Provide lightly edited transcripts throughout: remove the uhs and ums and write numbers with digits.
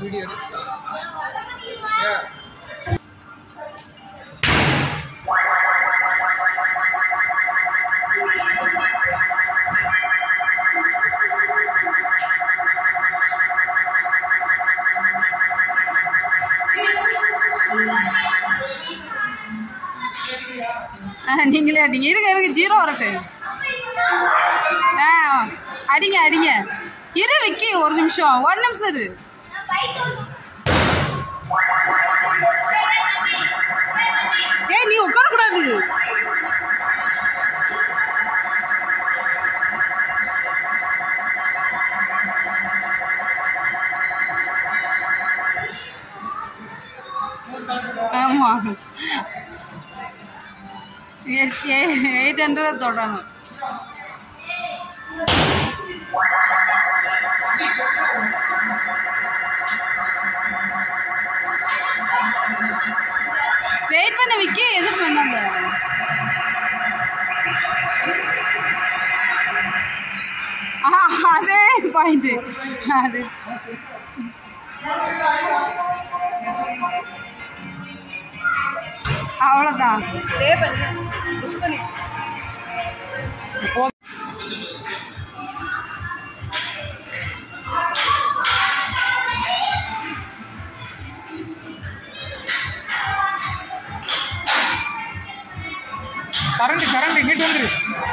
Video நீங்களே அடிங்க. இருங்க ஜீரோ வரட்டு. அடிங்க அடிங்க. இரு விக்கி, ஒரு நிமிஷம் இரு. ஏய், நீ உட்காரக்கூடாது. ஆமா, 800 தொடணும். வெயிட் பண்ண விக்கி, எதுவும் பண்ணாத. அதே பாயிண்ட். அது அவ்வளோதான். கரண்ட் இங்கிட்டு வந்துரு.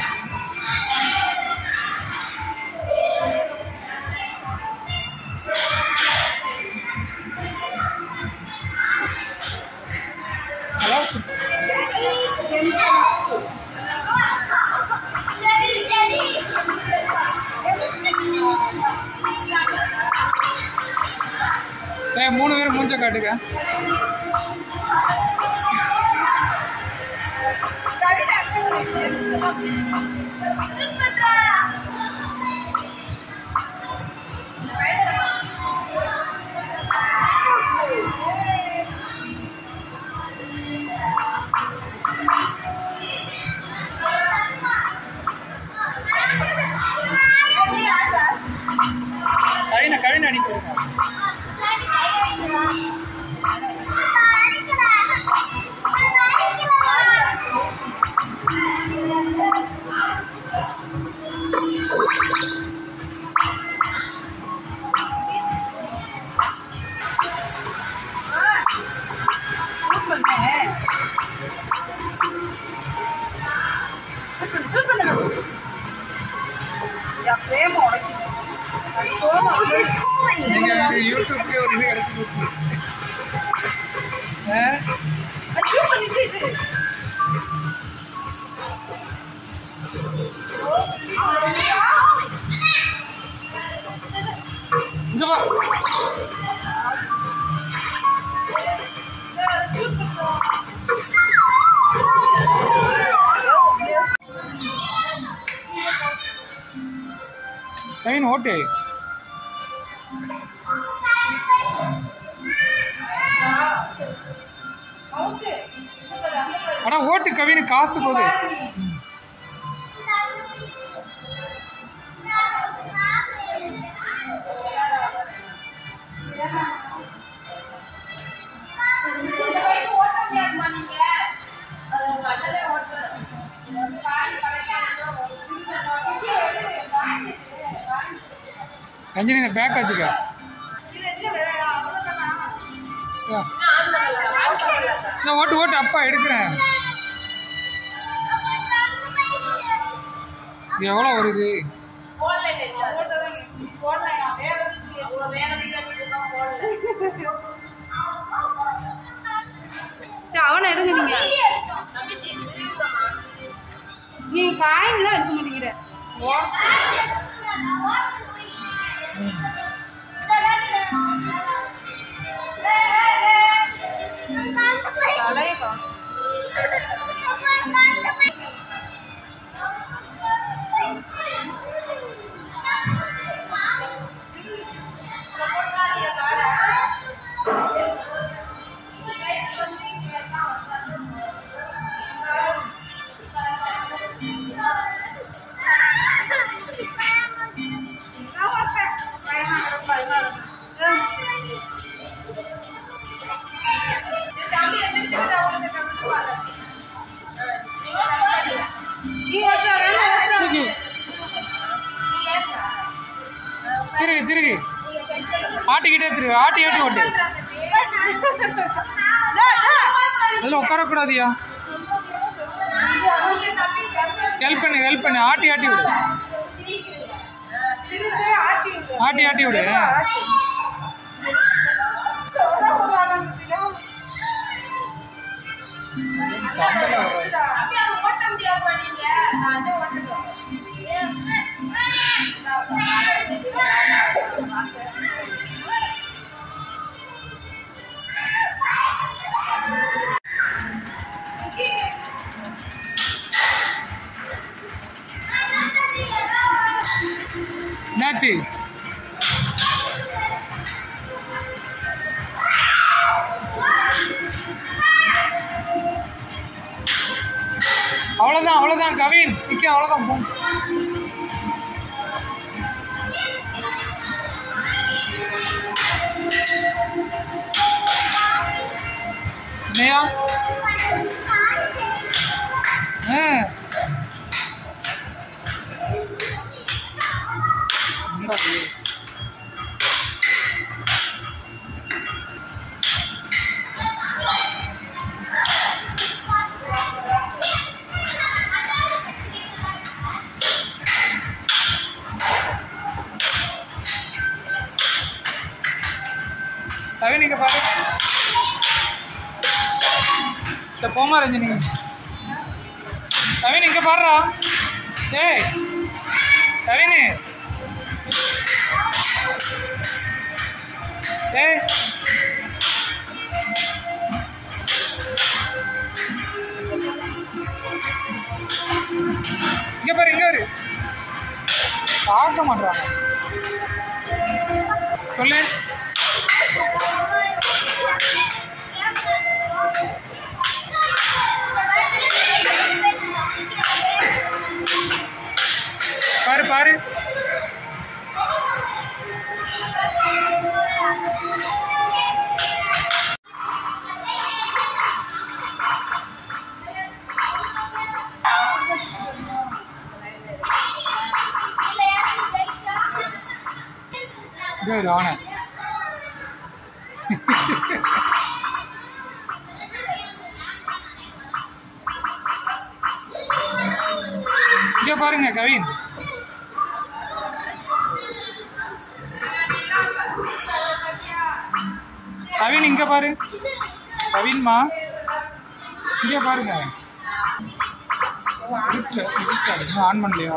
மூணு பேரும் மூஞ்ச காட்டுங்க. கவின் அடிக்கிறேன். யூடியூப்ல ஒரு இது கிடைச்சி போச்சு. கவின் ஓட்டு. ஆனா ஓட்டு கவின் காசு போகுது. அஞ்சலி, இந்த பேக் வச்சுக்க. ஓட்டு ஓட்டு அப்பா எடுக்கிறேன். எவ்வளோ வருது? அவனை எடுங்க. நீ காயின்லாம் எடுக்க மாட்டேங்கிற. ஆட்டிக்கிட்டே திரு, ஆட்டி ஆட்டி ஓட்டு. அதில் உட்காரக்கூடாதியா. ஹெல்ப் பண்ணு, ஆட்டி ஆட்டி விடு, ஆட்டி ஆட்டி விடு. என்னாச்சு? அவ்வளவுதான் கவின் நிக்க, அவ்வளவுதான் போ. இல்லையா? கவின் இங்க பாரு. சரி போமா ரஞ்சினி. கவின் இங்க பாருடா. ஏய் கவின், ஏய் இங்க பாரு, இங்க பாரு. பார்க்க மாட்டாங்க. சொல்லு. பாரு பாரு. Good on it. இங்க பாருங்க கவின். கவின் இங்க பாரு. கவின்மா இங்க பாருங்க. ஆன் பண்ணலையா?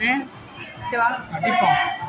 சரி வா அடிப்போம்